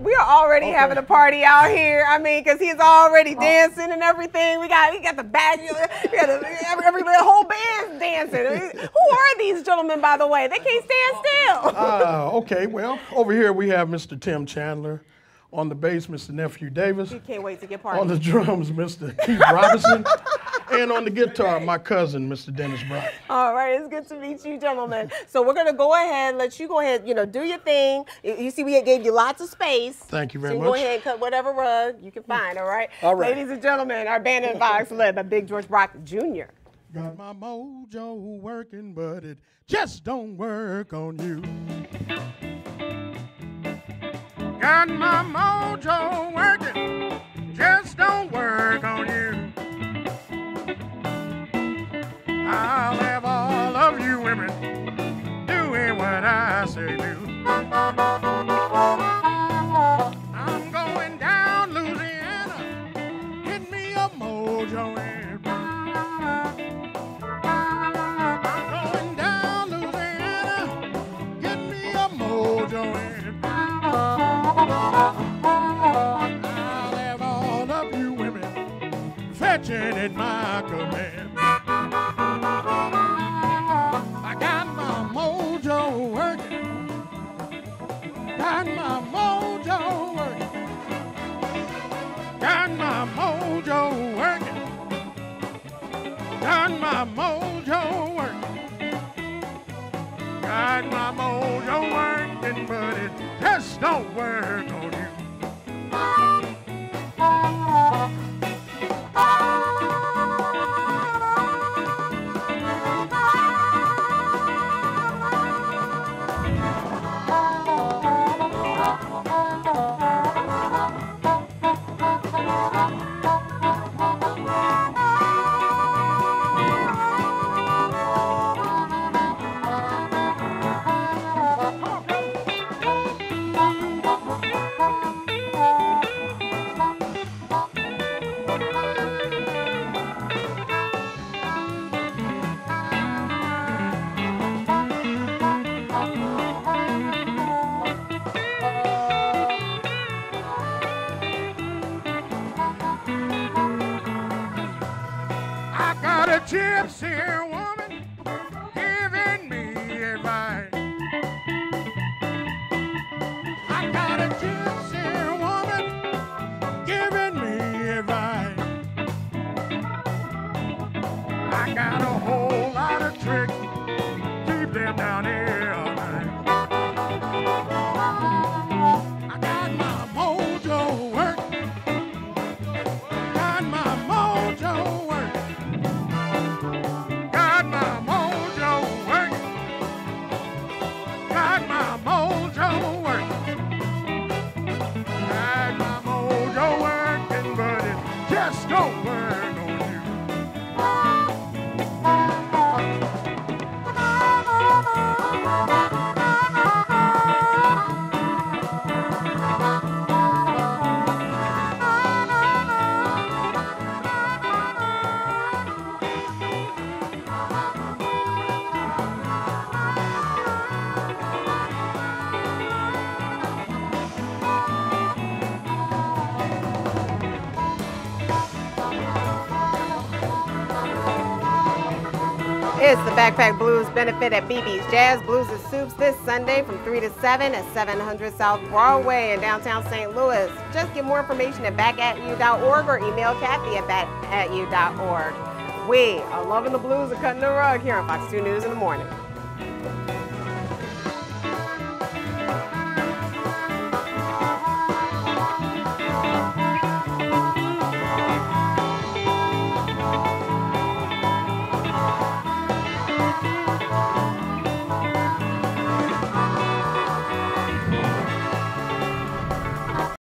We are already having a party out here. I mean, because he's already dancing and everything. We got the bag. We got every whole band's dancing. Who are these gentlemen, by the way? They can't stand still. Okay, well, over here we have Mr. Tim Chandler. On the bass, Mr. Nephew Davis. You can't wait to get party. On the drums, Mr. Keith Robinson. And on the guitar, my cousin, Mr. Dennis Brown. All right, it's good to meet you, gentlemen. So we're going to go ahead, let you go ahead, do your thing. You see, we gave you lots of space. Thank you very much. Go ahead and cut whatever rug you can find, all right? All right. Ladies and gentlemen, our band in Fox led by Big George Brock Jr. Got my mojo working, but it just don't work on you. Got my mojo working, just don't work on you. I'll have all of you women doing what I say do. I'm going down Louisiana, get me a mojo in. I'm going down Louisiana, get me a mojo in. I'll have all of you women fetching at my command. I got my mojo working. Got my mojo working. Got my mojo working. Got my mojo working. Got my mojo working, but it just don't work on you. Gypsy woman giving me advice. I got a gypsy woman giving me advice. I got a whole lot of tricks, keep them down here all night. I got my mojo working. Got my mojo working. Got my mojo working. Got my mojo working. Got my mojo working, but it just don't work on you. It's the Backpack Blues benefit at BB's Jazz Blues and Soups this Sunday from 3 to 7 at 700 South Broadway in downtown St. Louis. Just get more information at backatyou.org or email Kathy at backatyou.org. We are loving the blues and cutting the rug here on Fox 2 News in the Morning.